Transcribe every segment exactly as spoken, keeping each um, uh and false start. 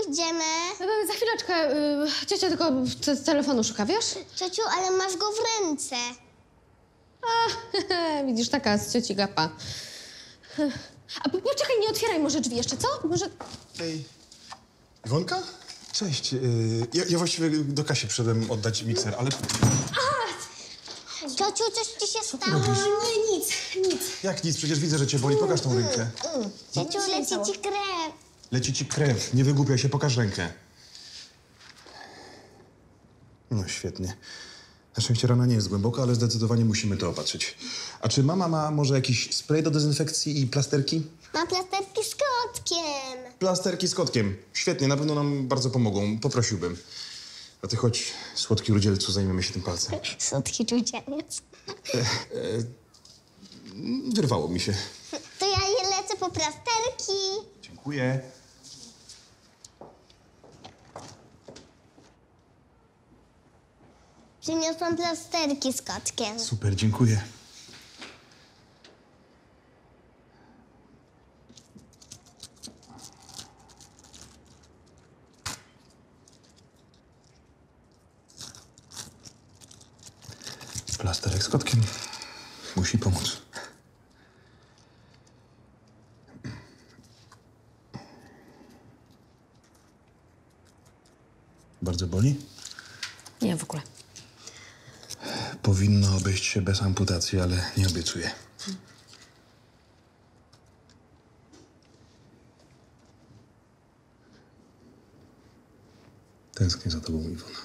idziemy? Za chwileczkę. Y, ciocia tylko te, telefonu szuka, wiesz? Ciociu, ale masz go w ręce. A, widzisz, taka z cioci gapa. A po- poczekaj, nie otwieraj może drzwi jeszcze, co? Może... Ej, Iwonka? Cześć. Yy, ja, ja właściwie do Kasi przyszedłem oddać mikser, ale Ciociu, coś ci się stało? robisz? Nie, nic, nic. jak nic? Przecież widzę, że cię boli. Pokaż tą rękę. Ciociu, leci ci krew. Leci ci krew. Nie wygłupiaj się, pokaż rękę. No świetnie. Na szczęście rana nie jest głęboka, ale zdecydowanie musimy to opatrzyć. A czy mama ma może jakiś spray do dezynfekcji i plasterki? Mam plasterki z kotkiem. Plasterki z kotkiem. Świetnie, na pewno nam bardzo pomogą. Poprosiłbym. A ty chodź, słodki rudzielcu, zajmiemy się tym palcem. Słodki czucieniec. Wyrwało mi się. To ja je lecę po plasterki. Dziękuję. Przyniosłam plasterki z kotkiem. Super, dziękuję. Plasterek z kotkiem musi pomóc. Bardzo boli? Nie, w ogóle. Powinno obejść się bez amputacji, ale nie obiecuję. Tęsknię za tobą, Iwona.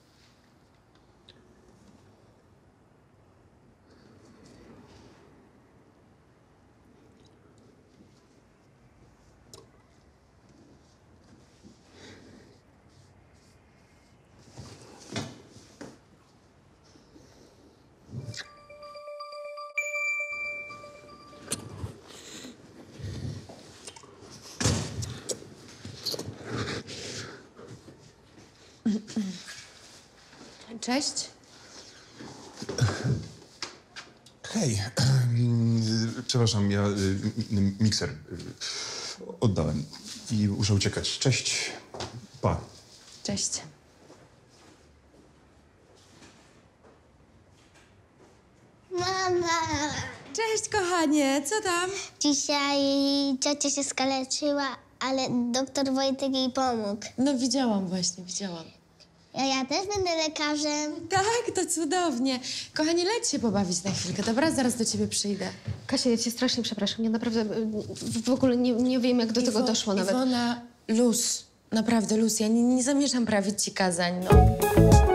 Cześć. Hej, przepraszam, ja y, m- mikser y, oddałem i muszę uciekać. Cześć. Pa. Cześć. Mama! Cześć, kochanie, co tam? Dzisiaj ciocia się skaleczyła, ale doktor Wojtek jej pomógł. No widziałam właśnie, widziałam. Ja, ja też będę lekarzem. Tak, to cudownie. Kochanie, leć się pobawić na chwilkę, dobra? Zaraz do ciebie przyjdę. Kasia, ja cię strasznie przepraszam. Ja naprawdę y, w w ogóle nie, nie wiem, jak do tego Iwo- doszło nawet. Iwona, luz. Naprawdę luz. Ja nie, nie zamierzam prawić ci kazań, no.